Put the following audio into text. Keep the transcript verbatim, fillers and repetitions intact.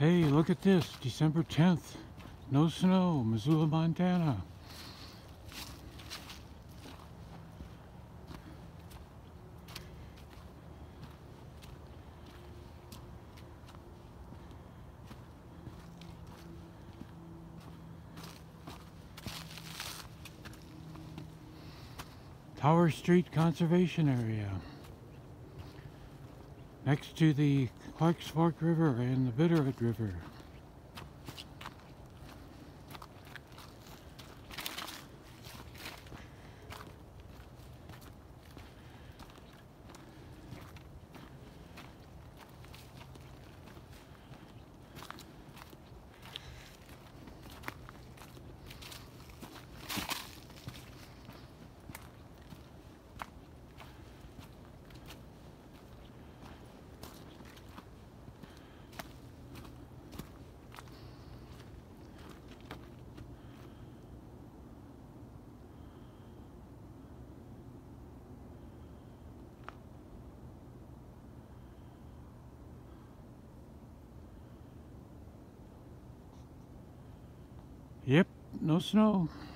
Hey, look at this, December tenth. No snow, Missoula, Montana. Tower Street Conservation Area. Next to the Clarks Fork River and the Bitterroot River. Yep, no snow.